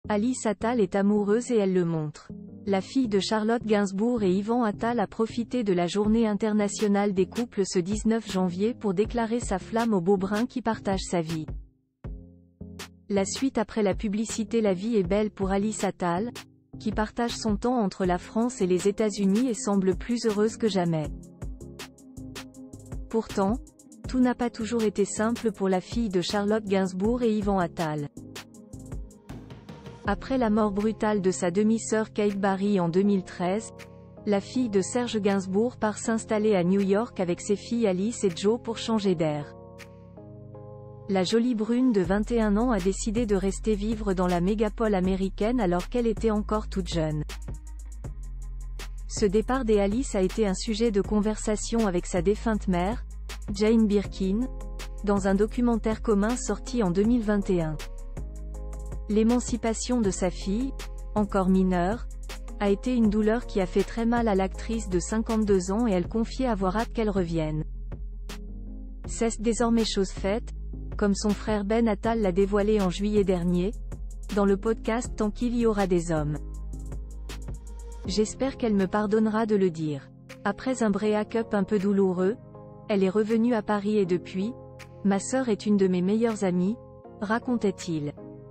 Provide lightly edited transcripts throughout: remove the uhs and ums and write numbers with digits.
Alice Attal est amoureuse et elle le montre. La fille de Charlotte Gainsbourg et Yvan Attal a profité de la Journée internationale des couples ce 19 janvier pour déclarer sa flamme au beau brun qui partage sa vie. La suite après la publicité. La vie est belle pour Alice Attal, qui partage son temps entre la France et les États-Unis et semble plus heureuse que jamais. Pourtant, tout n'a pas toujours été simple pour la fille de Charlotte Gainsbourg et Yvan Attal. Après la mort brutale de sa demi-sœur Kate Barry en 2013, la fille de Serge Gainsbourg part s'installer à New York avec ses filles Alice et Jo pour changer d'air. La jolie brune de 21 ans a décidé de rester vivre dans la mégapole américaine alors qu'elle était encore toute jeune. Ce départ des Alice a été un sujet de conversation avec sa défunte mère, Jane Birkin, dans un documentaire commun sorti en 2021. L'émancipation de sa fille, encore mineure, a été une douleur qui a fait très mal à l'actrice de 52 ans et elle confiait avoir hâte qu'elle revienne. C'est désormais chose faite, comme son frère Ben Attal l'a dévoilé en juillet dernier, dans le podcast Tant qu'il y aura des hommes. J'espère qu'elle me pardonnera de le dire. Après un break-up un peu douloureux, elle est revenue à Paris et depuis, ma sœur est une de mes meilleures amies, racontait-il.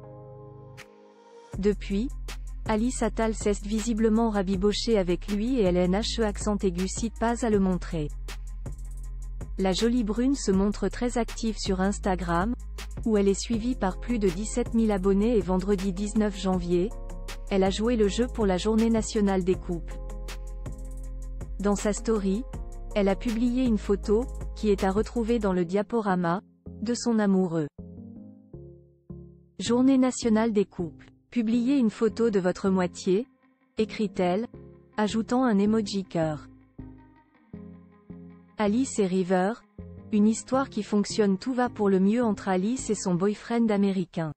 Depuis, Alice Attal s'est visiblement rabibochée avec lui et LNHE accent aigu cite pas à le montrer. La jolie brune se montre très active sur Instagram, où elle est suivie par plus de 17 000 abonnés et vendredi 19 janvier, elle a joué le jeu pour la Journée nationale des couples. Dans sa story, elle a publié une photo, qui est à retrouver dans le diaporama, de son amoureux. Journée nationale des couples. Publiez une photo de votre moitié, écrit-elle, ajoutant un emoji cœur. Alice et River, une histoire qui fonctionne tout va pour le mieux entre Alice et son boyfriend américain.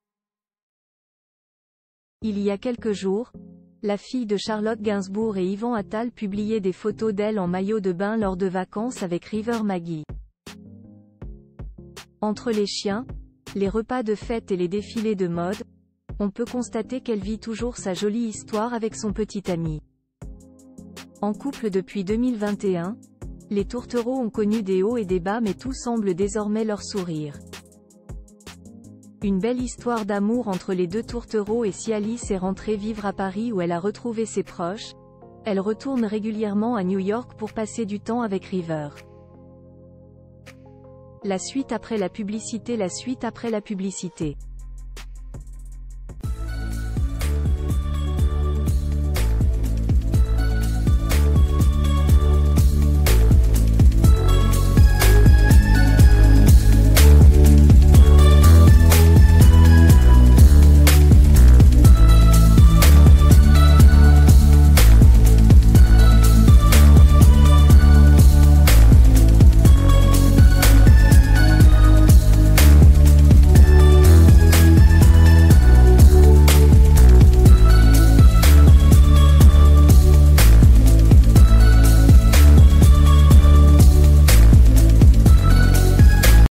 Il y a quelques jours, la fille de Charlotte Gainsbourg et Yvan Attal publiaient des photos d'elle en maillot de bain lors de vacances avec River Maggie. Entre les chiens, les repas de fête et les défilés de mode, on peut constater qu'elle vit toujours sa jolie histoire avec son petit ami. En couple depuis 2021, les tourtereaux ont connu des hauts et des bas mais tout semble désormais leur sourire. Une belle histoire d'amour entre les deux tourtereaux et si Alice est rentrée vivre à Paris où elle a retrouvé ses proches, elle retourne régulièrement à New York pour passer du temps avec River. La suite après la publicité. La suite après la publicité.